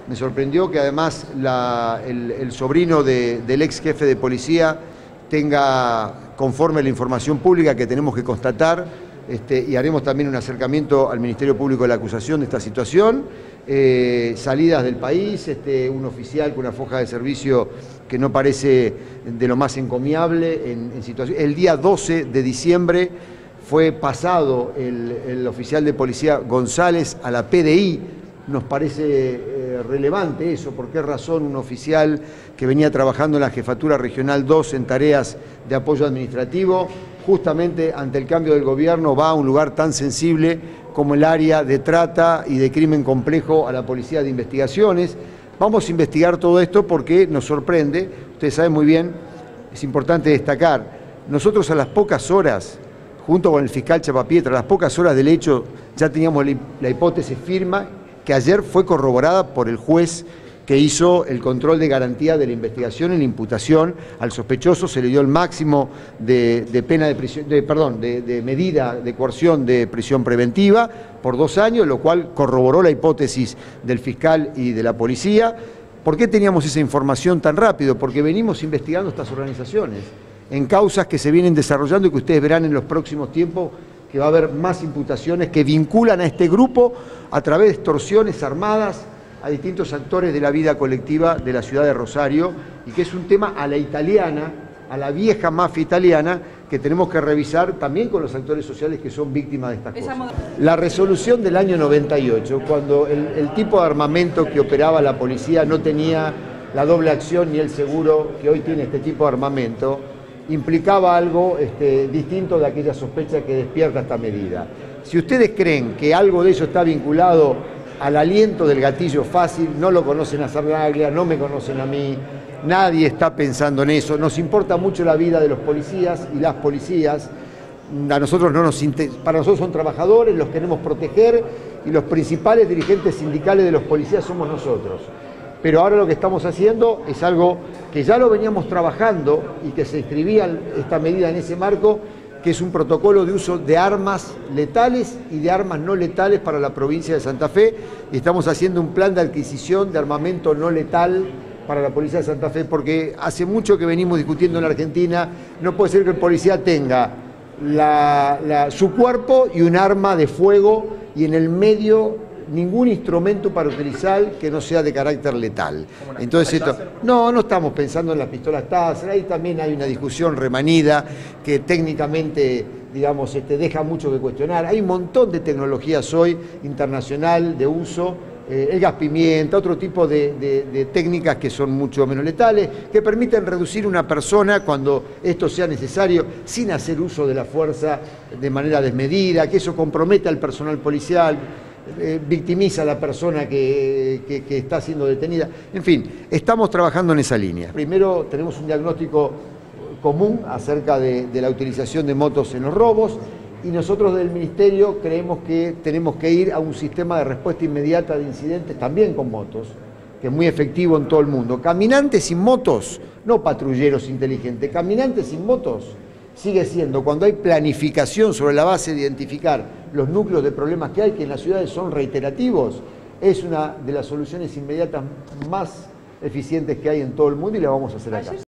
Me sorprendió que además el sobrino del ex jefe de policía tenga, conforme a la información pública que tenemos que constatar, y haremos también un acercamiento al Ministerio Público de la acusación de esta situación, salidas del país, un oficial con una foja de servicio que no parece de lo más encomiable en situación. El día 12 de diciembre fue pasado el oficial de policía González a la PDI. Nos parece relevante eso. ¿Por qué razón un oficial que venía trabajando en la Jefatura Regional 2 en tareas de apoyo administrativo, justamente ante el cambio del gobierno, va a un lugar tan sensible como el área de trata y de crimen complejo a la Policía de Investigaciones? Vamos a investigar todo esto porque nos sorprende. Ustedes saben muy bien, es importante destacar, nosotros a las pocas horas, junto con el fiscal Chapapietra, a las pocas horas del hecho ya teníamos la hipótesis firme, que ayer fue corroborada por el juez que hizo el control de garantía de la investigación y la imputación al sospechoso. Se le dio el máximo de pena de prisión, de medida de coerción de prisión preventiva por 2 años, lo cual corroboró la hipótesis del fiscal y de la policía. ¿Por qué teníamos esa información tan rápido? Porque venimos investigando estas organizaciones en causas que se vienen desarrollando y que ustedes verán en los próximos tiempos que va a haber más imputaciones que vinculan a este grupo a través de extorsiones armadas a distintos actores de la vida colectiva de la ciudad de Rosario, y que es un tema a la italiana, a la vieja mafia italiana, que tenemos que revisar también con los actores sociales que son víctimas de estas cosas. La resolución del año 98, cuando el tipo de armamento que operaba la policía no tenía la doble acción ni el seguro que hoy tiene este tipo de armamento, implicaba algo distinto de aquella sospecha que despierta esta medida. Si ustedes creen que algo de eso está vinculado al aliento del gatillo fácil, no lo conocen a Sarraglia, no me conocen a mí, nadie está pensando en eso. Nos importa mucho la vida de los policías y las policías. A nosotros para nosotros son trabajadores, los queremos proteger, y los principales dirigentes sindicales de los policías somos nosotros. Pero ahora lo que estamos haciendo es algo que ya lo veníamos trabajando y que se inscribía esta medida en ese marco, que es un protocolo de uso de armas letales y de armas no letales para la provincia de Santa Fe, y estamos haciendo un plan de adquisición de armamento no letal para la policía de Santa Fe, porque hace mucho que venimos discutiendo en la Argentina. No puede ser que el policía tenga su cuerpo y un arma de fuego y en el medio ningún instrumento para utilizar que no sea de carácter letal. Entonces no estamos pensando en las pistolas Taser. Ahí también hay una discusión remanida que técnicamente, digamos, deja mucho que cuestionar. Hay un montón de tecnologías hoy internacional de uso, el gas pimienta, otro tipo de técnicas que son mucho menos letales, que permiten reducir una persona cuando esto sea necesario, sin hacer uso de la fuerza de manera desmedida, que eso comprometa al personal policial, victimiza a la persona que está siendo detenida. En fin, estamos trabajando en esa línea. Primero tenemos un diagnóstico común acerca de la utilización de motos en los robos, y nosotros del Ministerio creemos que tenemos que ir a un sistema de respuesta inmediata de incidentes también con motos, que es muy efectivo en todo el mundo. Caminantes sin motos, no patrulleros inteligentes, caminantes sin motos sigue siendo, cuando hay planificación sobre la base de identificar los núcleos de problemas que hay, que en las ciudades son reiterativos, es una de las soluciones inmediatas más eficientes que hay en todo el mundo, y la vamos a hacer acá.